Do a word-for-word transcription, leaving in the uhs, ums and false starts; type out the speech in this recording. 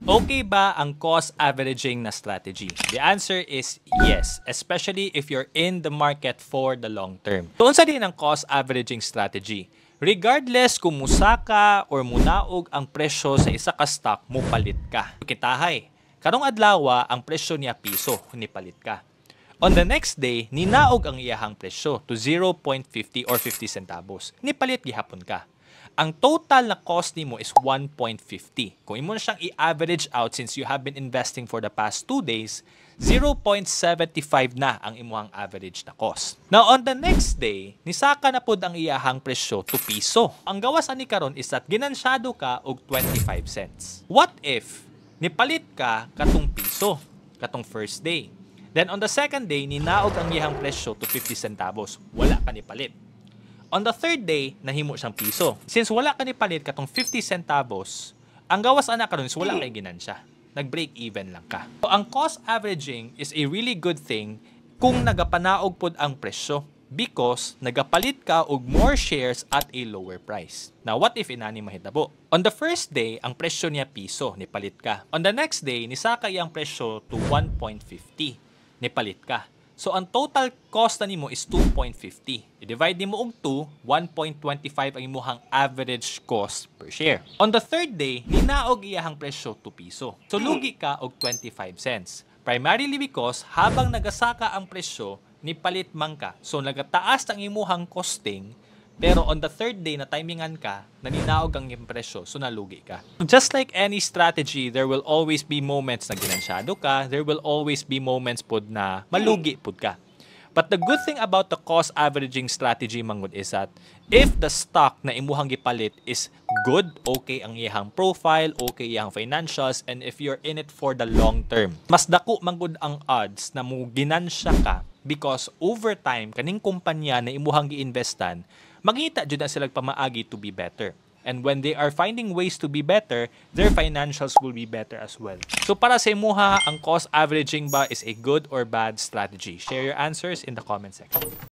Okay ba ang cost averaging na strategy? The answer is yes, especially if you're in the market for the long term. Doon sa din ang cost averaging strategy. Regardless kung musaka or munaog ang presyo sa isa ka stock, mupalit ka. Kitahay, karong adlaw ang presyo niya piso, nipalit ka. On the next day, ninaog ang iyahang presyo to zero point five zero or fifty centavos. Nipalit gihapon ka. Ang total na cost nimo is one point five zero. Kung imo na siyang i-average out since you have been investing for the past two days, zero point seven five na ang imuhang average na cost. Now, on the next day, nisaka na pod ang iyahang presyo to piso. Ang gawas ani karon is that ginansyado ka og twenty-five cents. What if nipalit ka katong piso, katong first day? Then on the second day, ninaog ang iyahang presyo to fifty centavos. Wala ka nipalit. On the third day, nahimo siyang piso. Since wala ka nipalit katong fifty centavos, ang gawas ana karon is wala kay ginansya. Nag-break even lang ka. So, ang cost averaging is a really good thing kung nagapanaog pod ang presyo because nagapalit ka og more shares at a lower price. Now, what if inani mahitabo? On the first day, ang presyo niya piso, nipalit ka. On the next day, nisaka iyang presyo to one point five zero, nipalit ka. So, ang total cost na nimo is two point five zero. I-divide nimo og two, one point two five ang imuhang average cost per share. On the third day, ninaog iyahang presyo to piso. So, lugi ka og twenty-five cents. Primarily because habang nagasaka ang presyo, nipalit man ka. So, nagataas ang imuhang costing, pero on the third day na timingan ka, naninaog ang iyong presyo, so nalugi ka. Just like any strategy, there will always be moments na ginansyado ka, there will always be moments pod na malugi pod ka. But the good thing about the cost averaging strategy mangod is that if the stock na imuhang gipalit is good, okay ang iyang profile, okay iyang financials, and if you're in it for the long term, mas dako mangod ang odds na mo ginansya ka because over time, kaning kumpanya na imuhang gi-investan, magita jud na sila pamaagi to be better. And when they are finding ways to be better, their financials will be better as well. So para sa imuha, ang cost averaging ba is a good or bad strategy? Share your answers in the comment section.